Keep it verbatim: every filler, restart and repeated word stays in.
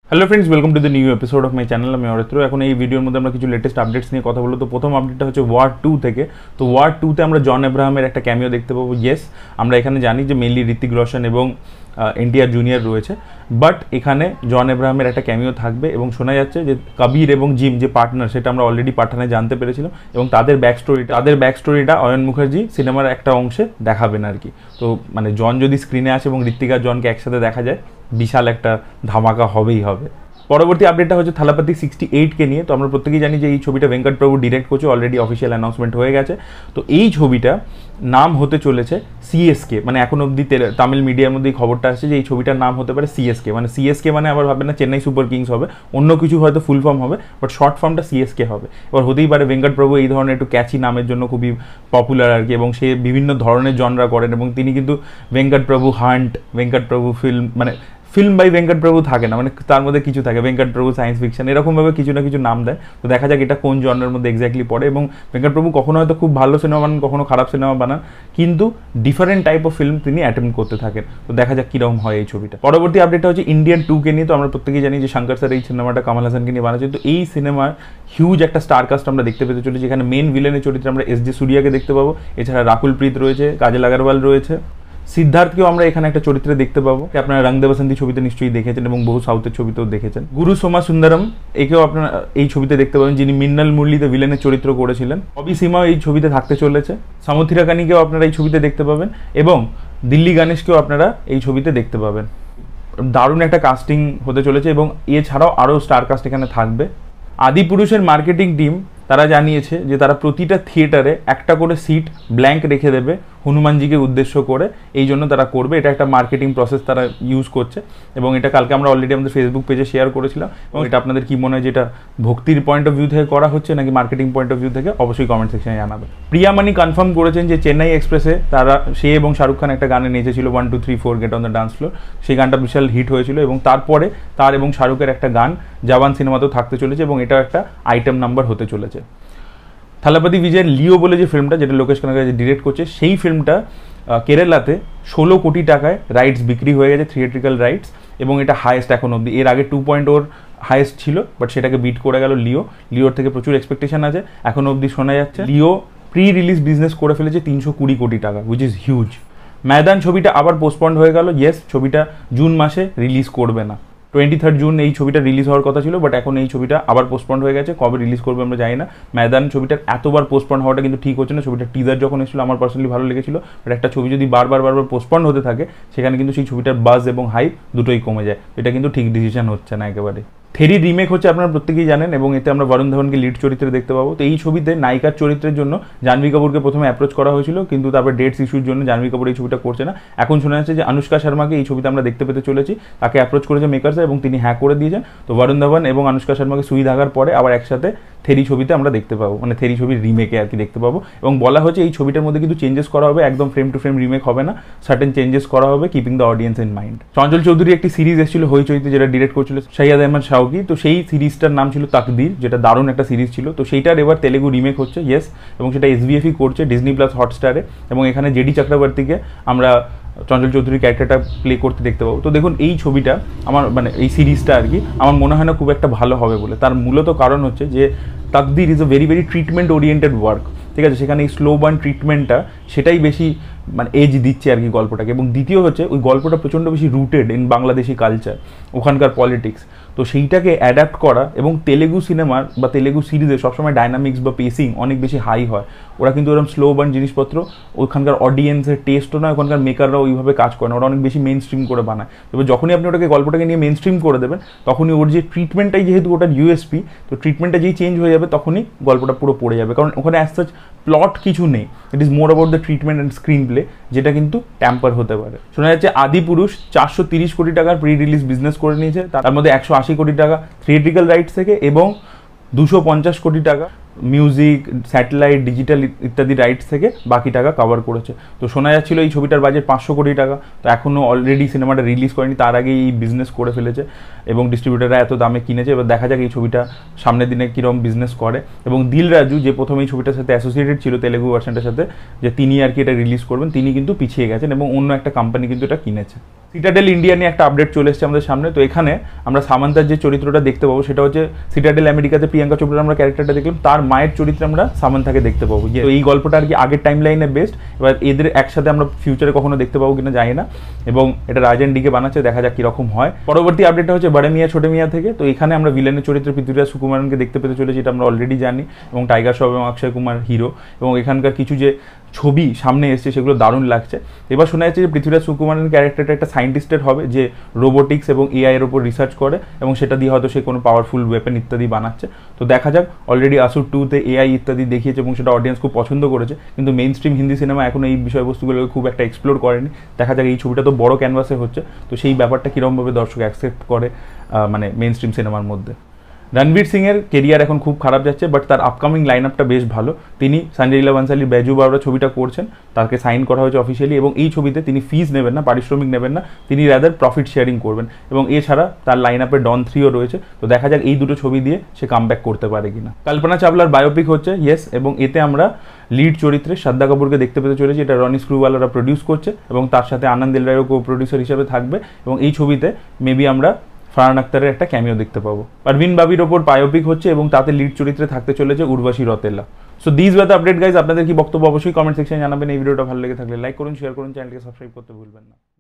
Hello friends, welcome to the new episode of my channel. আমি অরিত্র। এখন এই ভিডিওর মধ্যে আমরা কিছু লেটেস্ট আপডেটস নিয়ে কথা বলবো। তো প্রথম আপডেটটা হচ্ছে ওয়ার টু থেকে। তো ওয়ার টুতে আমরা জন আব্রাহামের একটা ক্যামিও দেখতে পাবো। ইয়েস, আমরা এখানে জানি যে মেনলি ঋতিক রোশন এবং এনটিআর জুনিয়র রয়েছে, বাট এখানে জন আব্রাহামের একটা ক্যামিও থাকবে এবং শোনা যাচ্ছে যে কবির এবং জিম যে পার্টনার, সেটা আমরা অলরেডি পাঠানে জানতে পেরেছিলাম এবং তাদের ব্যাক স্টোরিটা তাদের ব্যাক স্টোরিটা অয়ন মুখার্জি সিনেমার একটা অংশে দেখাবেন আর কি। তো মানে জন যদি স্ক্রিনে আসে এবং ঋত্বিক আর জনকে একসাথে দেখা যায়, বিশাল একটা ধামাকা হবেই হবে। পরবর্তী আপডেটটা হচ্ছে থালাপতি সিক্সটি এইটকে নিয়ে। তো আমরা প্রত্যেকেই জানি যে এই ছবিটা ভেঙ্কট প্রভু ডিরেক্ট করছে, অলরেডি অফিসিয়াল অ্যানাউন্সমেন্ট হয়ে গেছে। তো এই ছবিটা নাম হতে চলেছে সিএসকে, মানে এখন অবধি তামিল মিডিয়ার মধ্যে এই খবরটা আসছে যে এই ছবিটার নাম হতে পারে সিএসকে। মানে সিএসকে মানে আবার ভাবে না চেন্নাই সুপার কিংস হবে, অন্য কিছু হয়তো ফুল ফর্ম হবে, বাট শর্ট ফর্মটা সিএসকে হবে। এবার হতেই পারে ভেঙ্কট প্রভু এই ধরনের একটু ক্যাচি নামের জন্য খুবই পপুলার আর কি, এবং সে বিভিন্ন ধরনের জনরা করেন এবং তিনি কিন্তু ভেঙ্কট প্রভু হান্ট, ভেঙ্কট প্রভু ফিল্ম, মানে ফিল্ম বাই ভেঙ্কট প্রভু থাকে না, মানে তার মধ্যে কিছু থাকে, ভেঙ্কট প্রভু সায়েন্স ফিকশন, এরকমভাবে কিছু না কিছু নাম দেয়। তো দেখা যাক এটা কোন জনরের মধ্যে এক্স্যাক্টলি পড়ে। এবং ভেঙ্কট প্রভু কখনো হয়তো খুব ভালো সিনেমা বানান, কখনো খারাপ সিনেমা বানান, কিন্তু ডিফারেন্ট টাইপ অফ ফিল্ম তিনি অ্যাটেম্প করতে থাকেন। তো দেখা যাক কীরকম হয় এই ছবিটা। পরবর্তী আপডেটটা হচ্ছে ইন্ডিয়ান টুকে নিয়ে। তো আমরা প্রত্যেকেই জানি যে শঙ্কর স্যার এই সিনেমাটা কমল হাসানকে নিয়ে বানাচ্ছে। তো এই সিনেমার হিউজ একটা স্টার কাস্ট আমরা দেখতে পেতে চলেছি। এখানে মেন ভিলেনের চরিত্রে আমরা এস জে সূর্যাকে দেখতে পাবো, এছাড়া রাকুল প্রীত রয়েছে, কাজল আগরওয়াল রয়েছে, সিদ্ধার্থকেও আমরা এখানে একটা চরিত্রে দেখতে পাবো। আপনারা রং দে বসন্তী ছবিতে নিশ্চয়ই দেখেছেন এবং বহু সাউথের ছবিতেও দেখেছেন। গুরু সোমা সুন্দরম একেও আপনারা এই ছবিতে দেখতে পাবেন, যিনি মিন্নাল মুরলিতে ভিলেনের চরিত্র করেছিলেন। ববি সিমাও এই ছবিতে থাকতে চলেছে। সামুথিরা কানিকেও আপনারা এই ছবিতে দেখতে পাবেন এবং দিল্লি গণেশকেও আপনারা এই ছবিতে দেখতে পাবেন। দারুণ একটা কাস্টিং হতে চলেছে এবং এছাড়াও আরও স্টার কাস্ট এখানে থাকবে। আদিপুরুষের মার্কেটিং টিম তারা জানিয়েছে যে তারা প্রতিটা থিয়েটারে একটা করে সিট ব্ল্যাঙ্ক রেখে দেবে হনুমানজিকে উদ্দেশ্য করে, এই জন্য তারা করবে। এটা একটা মার্কেটিং প্রসেস তারা ইউজ করছে এবং এটা কালকে আমরা অলরেডি আমাদের ফেসবুক পেজে শেয়ার করেছিলাম। এবং এটা আপনাদের কি মনে হয়, যেটা ভক্তির পয়েন্ট অফ ভিউ থেকে করা হচ্ছে নাকি মার্কেটিং পয়েন্ট অফ ভিউ থেকে, অবশ্যই কমেন্ট সেকশনে জানাবে। প্রিয়া মানি কনফার্ম করেছেন যে চেন্নাই এক্সপ্রেসে তারা সে এবং শাহরুখ খান একটা গানে নেচেছিল, one two three four get on the dance floor. সেই গানটা বিশাল হিট হয়েছিল এবং তারপরে তার এবং শাহরুখের একটা গান জওয়ান সিনেমাতেও থাকতে চলেছে এবং এটা একটা আইটেম নাম্বার হতে চলেছে। থালাপতি বিজয়ের লিও বলে যে ফিল্মটা, যেটা লোকেশ কানাগরাজ ডিরেক্ট করছে, সেই ফিল্মটা কেরালাতে ষোলো কোটি টাকায় রাইটস বিক্রি হয়ে গেছে, থিয়েট্রিক্যাল রাইটস, এবং এটা হায়েস্ট এখন অবধি। এর আগে টু পয়েন্ট ওর হায়েস্ট ছিল, বাট সেটাকে বিট করে গেল লিও। লিওর থেকে প্রচুর এক্সপেকটেশন আছে। এখন অবধি শোনা যাচ্ছে লিও প্রি রিলিজ বিজনেস করে ফেলেছে তিনশো কুড়ি কোটি টাকা, উইচ ইজ হিউজ। ময়দান ছবিটা আবার পোস্টপন্ড হয়ে গেল। ইয়েস, ছবিটা জুন মাসে রিলিজ করবে না, টোয়েন্টি থার্ড জুন এই ছবিটা রিলিজ হওয়ার কথা ছিল, বাট এখন এই ছবিটা আবার পোস্টপন্ড হয়ে গেছে। কবে রিলিজ করবে আমরা জানি না। ময়দান ছবিটার এতবার পোস্টপন্ড হওয়াটা কিন্তু ঠিক হচ্ছে না। ছবিটার টিজার যখন এসেছিল আমার পার্সোনালি ভালো লেগেছিল, বাট একটা ছবি যদি বারবার বারবার পোস্টপন্ড হতে থাকে, সেখানে কিন্তু সেই ছবিটার বাজ এবং হাইপ দুটোই কমে যায়। এটা কিন্তু ঠিক ডিসিশন হচ্ছে না একেবারে। থেরি রিমেক হচ্ছে, আপনারা প্রত্যেকেই জানেন, এবং এতে আমরা বরুণ ধাওয়ানকে লিড চরিত্রে দেখতে পাবো। তো এই ছবিতে নায়িকার চরিত্রের জন্য জাহ্নবী কাপুরকে প্রথমে অ্যাপ্রোচ করা হয়েছিল, কিন্তু তারপর ডেটস ইস্যুর জন্য জাহ্নবী কাপুর এই ছবিটা করছে না। এখন শোনা যাচ্ছে যে অনুষ্কা শর্মাকে এই ছবিতে আমরা দেখতে পেতে চলেছি। তাকে অ্যাপ্রোচ করেছে মেকার্সরা এবং তিনি হ্যাঁ করে দিয়েছেন। তো বরুণ ধাওয়ান এবং অনুষ্কা শর্মাকে সুই ধাগার পরে আবার একসাথে থেরি ছবিতে আমরা দেখতে পাবো, মানে থেরি ছবির রিমেকে আর কি দেখতে পাবো। এবং বলা হচ্ছে এই ছবিটার মধ্যে কিন্তু চেঞ্জেস করা হবে, একদম ফ্রেম টু ফ্রেম রিমেক হবে না, সার্টেন চেঞ্জেস করা হবে, keeping the audience in mind. Chanchal Chowdhury একটি সিরিজ এসেছিল হইচইতে, যেটা ডিরেক্ট করছিল শাহিদ আহমেদ শাওকি। তো সেই সিরিজটার নাম ছিল তাকদির, যেটা দারুণ একটা সিরিজ ছিল। তো সেইটার এবার তেলেগু রিমেক হচ্ছে, ইয়েস, এবং সেটা এসবিএফই করছে, ডিজনি প্লাস হটস্টারে। এবং এখানে জেডি চক্রবর্তীকে আমরা চঞ্চল চৌধুরীর ক্যারেক্টারটা প্লে করতে দেখতে পাবো। তো দেখুন, এই ছবিটা আমার, মানে এই সিরিজটা আর কি, আমার মনে হয় না খুব একটা ভালো হবে বলে। তার মূলত কারণ হচ্ছে যে Taqdeer is a very very treatment oriented work, ঠিক আছে। সেখানে এই স্লো বার্ন ট্রিটমেন্টটা সেটাই বেশি মানে এজ দিচ্ছে আর কি গল্পটাকে। এবং দ্বিতীয় হচ্ছে ওই গল্পটা প্রচণ্ড বেশি রুটেড ইন বাংলাদেশি কালচার, ওখানকার পলিটিক্স। তো সেইটাকে অ্যাডাপ্ট করা, এবং তেলেগু সিনেমার বা তেলেগু সিরিজে সবসময় ডাইনামিক্স বা পেসিং অনেক বেশি হাই হয়। ওরা কিন্তু ওরকম স্লো বার্ন জিনিসপত্র ওখানকার অডিয়েন্সের টেস্টও নয়, ওখানকার মেকাররাও ওইভাবে কাজ করে না, ওরা অনেক বেশি মেন স্ট্রিম করে বানায়। তবে যখনই আপনি ওটাকে গল্পটাকে নিয়ে মেন স্ট্রিম করে দেবেন, তখনই ওর যে ট্রিটমেন্টটাই, যেহেতু ওটার ইউএসপি, তো ট্রিটমেন্টটা যেই চেঞ্জ হয়ে যাবে তখনই গল্পটা পুরো পড়ে যাবে। কারণ ওখানে অ্যাজ সাচ প্লট কিছু নেই, it is more about the treatment and screenplay, যেটা কিন্তু ট্যাম্পার হতে পারে। শোনা যাচ্ছে আদিপুরুষ চারশো তিরিশ কোটি টাকার প্রি রিলিজ বিজনেস করে নিয়েছে, তার মধ্যে একশো আশি কোটি টাকা থিয়েট্রিক্যাল রাইটস থেকে এবং দুশো পঞ্চাশ কোটি টাকা মিউজিক, স্যাটেলাইট, ডিজিটাল ইত্যাদি রাইটস থেকে বাকি টাকা কভার করেছে। তো শোনা যাচ্ছিল এই ছবিটার বাজেট পাঁচশো কোটি টাকা, তো এখনও অলরেডি সিনেমাটা রিলিজ করেনি, তার আগেই এই বিজনেস করে ফেলেছে এবং ডিস্ট্রিবিউটাররা এত দামে কিনেছে। এবার দেখা যাক এই ছবিটা সামনের দিনে কীরকম বিজনেস করে। এবং দিল রাজু যে প্রথম এই ছবিটার সাথে অ্যাসোসিয়েটেড ছিল তেলেগু ভার্সনটার সাথে, যে তিনি আর কি এটা রিলিজ করবেন, তিনি কিন্তু পিছিয়ে গেছেন এবং অন্য একটা কোম্পানি কিন্তু এটা কিনেছে। সিটাডেল ইন্ডিয়া নিয়ে একটা আপডেট চলে এসেছে আমাদের সামনে। তো এখানে আমরা সামান্তার যে চরিত্রটা দেখতে পাবো সেটা হচ্ছে সিটাডেল আমেরিকাতে প্রিয়াঙ্কা চোপড়ার আমরা ক্যারেক্টারটা দেখলাম, তার মায়ের চরিত্রে আমরা সামান্তাকে দেখতে পাবো। তো এই গল্পটা আর কি আগের টাইম লাইনে বেস্ট। এবার এদের একসাথে আমরা ফিউচারে কখনো দেখতে পাবো কিনা জানি না, এবং এটা রাজেন ডিকে বানাচ্ছে, দেখা যাক কীরকম হয়। পরবর্তী আপডেটটা হচ্ছে বড় মিয়া ছোট মিয়া থেকে। তো এখানে আমরা ভিলেনের চরিত্রে পৃথ্বীরাজ সুকুমারনকে দেখতে পেতে চলেছি, এটা আমরা অলরেডি জানি, এবং টাইগার শ্রফ এবং অক্ষয় কুমার হিরো, এবং এখানকার কিছু যে ছবি সামনে এসছে সেগুলো দারুণ লাগছে। এবার শোনা যাচ্ছে যে পৃথ্বীরাজ সুকুমারের ক্যারেক্টারটা একটা সায়েন্টিস্টের হবে যে রোবোটিক্স এবং এআই এর উপর রিসার্চ করে, এবং সেটা দিয়ে হয়তো সে কোনো পাওয়ারফুল ওয়েপেন ইত্যাদি বানাচ্ছে। তো দেখা যাক, অলরেডি আসুর টুতে এআই ইত্যাদি দেখিয়েছে এবং সেটা অডিয়েন্স খুব পছন্দ করেছে, কিন্তু মেইন স্ট্রিম হিন্দি সিনেমা এখন এই বিষয়বস্তুগুলোকে খুব একটা এক্সপ্লোর করেনি। দেখা যাক এই ছবিটা তো বড় ক্যানভাসে হচ্ছে, তো সেই ব্যাপারটা কীরকমভাবে দর্শক অ্যাকসেপ্ট করে মানে মেইন স্ট্রিম সিনেমার মধ্যে। রণবীর সিংয়ের কেরিয়ার এখন খুব খারাপ যাচ্ছে, বাট তার আপকামিং লাইন আপটা বেশ ভালো। তিনি সঞ্জয় লীলা বানসালির বেজু বাবরা ছবিটা করছেন, তাকে সাইন করা হয়েছে অফিসিয়ালি, এবং এই ছবিতে তিনি ফিজ নেবেন না, পারিশ্রমিক নেবেন না, তিনি রাদার প্রফিট শেয়ারিং করবেন। এবং এছাড়া তার লাইন আপে ডন থ্রিও রয়েছে। তো দেখা যাক এই দুটো ছবি দিয়ে সে কামব্যাক করতে পারে কিনা। কল্পনা চাওলার বায়োপিক হচ্ছে ইয়েস, এবং এতে আমরা লিড চরিত্রে শ্রদ্ধা কাপুরকে দেখতে পেতে চলেছি। এটা রনি স্ক্রুওয়ালারা প্রডিউস করছে এবং তার সাথে আনন্দ এলরাইও কো প্রডিউসার হিসেবে থাকবে, এবং এই ছবিতে মেবি আমরা ফারহান আক্তারের একটা ক্যামিও দেখতে পাবো। পারভিন বাবির ওপর বায়োপিক হচ্ছে এবং তাতে লিড চরিত্রে থাকতে চলেছে Urvashi Rautela. So this was the update guys. আপনাদের কি বক্তব্য অবশ্যই কমেন্ট সেকশনে জানাবেন। এই ভিডিওটা ভালো লেগে থাকলে লাইক করুন, শেয়ার করুন, চ্যানেলকে সাবস্ক্রাইব করতে ভুলবেন না।